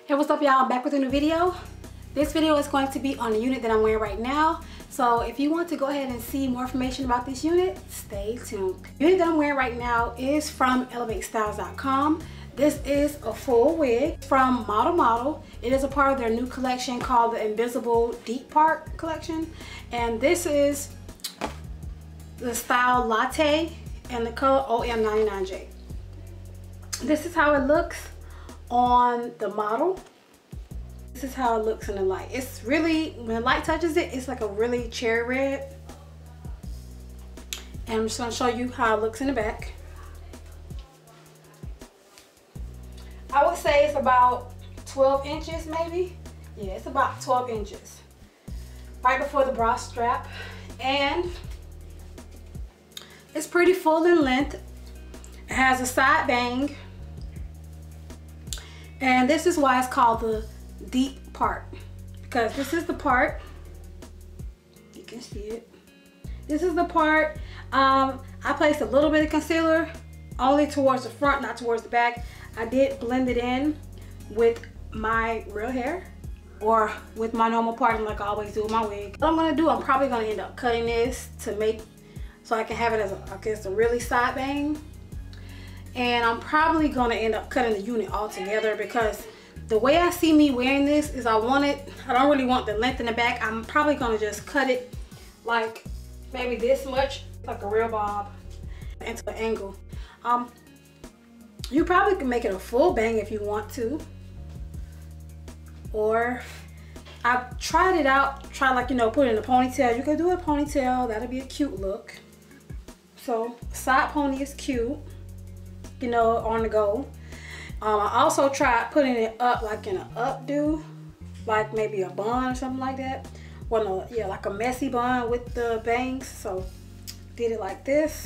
Hey, what's up y'all? I'm back with a new video. This video is going to be on the unit that I'm wearing right now. So if you want to go ahead and see more information about this unit, stay tuned. The unit that I'm wearing right now is from elevatestyles.com. This is a full wig from Model. It is a part of their new collection called the Invisible Deep Part collection. And this is the style Latte and the color OM99J. This is how it looks on the model. This is how it looks in the light. It's really, when the light touches it, it's like a really cherry red. And I'm just going to show you how it looks in the back. I would say it's about 12 inches maybe. Yeah, it's about 12 inches. Right before the bra strap. And it's pretty full in length. It has a side bang. And this is why it's called the deep part, because this is the part, you can see it, this is the part. I placed a little bit of concealer only towards the front, not towards the back. I did blend it in with my real hair or with my normal parting like I always do with my wig. What I'm going to do, I'm probably going to end up cutting this to make, so I can have it as a, I guess, a really side bang. And I'm probably going to end up cutting the unit altogether, because the way I see me wearing this is I don't really want the length in the back. I'm probably going to just cut it like maybe this much, like a real bob, into an angle. You probably can make it a full bang if you want to. Or I've tried it out, like, you know, put it in a ponytail. You could do a ponytail, that'll be a cute look. So side pony is cute, you know, on the go. I also tried putting it up like in an updo, like maybe a bun or something like that. Well, no, yeah, like a messy bun with the bangs. So did it like this.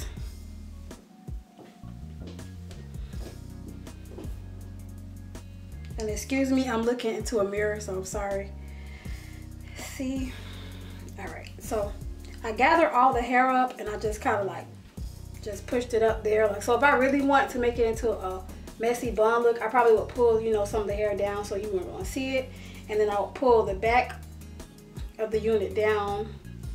And excuse me, I'm looking into a mirror, so I'm sorry. See, all right. So I gathered all the hair up and I just kind of like just pushed it up there. Like, so if I really want to make it into a messy bun look, I probably would pull, you know, some of the hair down so you wouldn't want to see it, and then I would pull the back of the unit down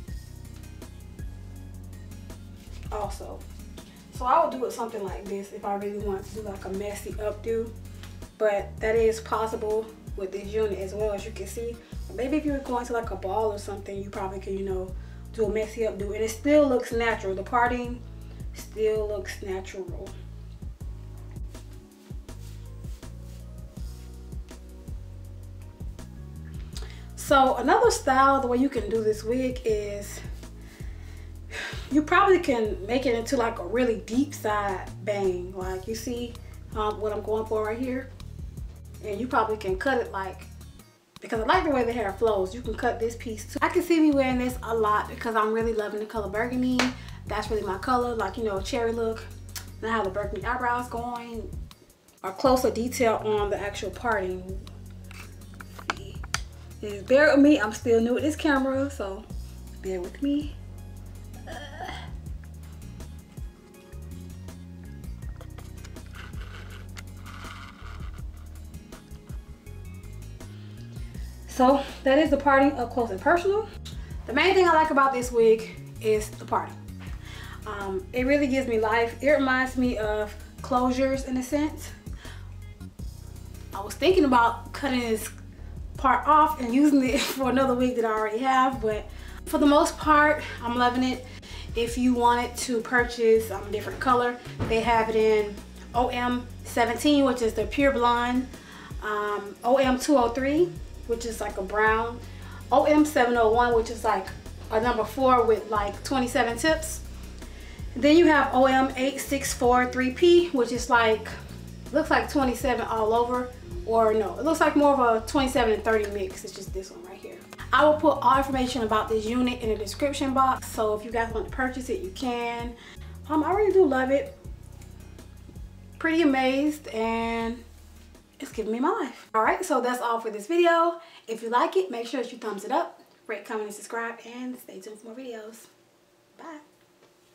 also. So I would do it something like this if I really want to do like a messy updo, but that is possible with this unit as well, as you can see. Maybe if you were going to like a ball or something, you probably could, you know, do a messy updo and it still looks natural. The parting still looks natural. So another style, the way you can do this wig is, you probably can make it into like a really deep side bang. Like, you see what I'm going for right here? And you probably can cut it like, because I like the way the hair flows, you can cut this piece too. I can see me wearing this a lot because I'm really loving the color burgundy. That's really my color, like, you know, cherry look. And I have the burgundy eyebrows going. A closer detail on the actual parting. Bear with me, I'm still new with this camera, so bear with me. So that is the parting up close and personal. The main thing I like about this wig is the parting. It really gives me life. It reminds me of closures in a sense. I was thinking about cutting this part off and using it for another wig that I already have, but for the most part I'm loving it. If you wanted to purchase a different color, they have it in OM17, which is the pure blonde, OM203, which is like a brown, OM701, which is like a number 4 with like 27 tips. Then you have OM8643P, which is like, looks like 27 all over. Or no, it looks like more of a 27 and 30 mix. It's just this one right here. I will put all information about this unit in the description box, so if you guys want to purchase it, you can. I really do love it. Pretty amazed, and it's giving me my life. All right, so that's all for this video. If you like it, make sure that you thumbs it up, rate, comment, and subscribe, and stay tuned for more videos. Bye.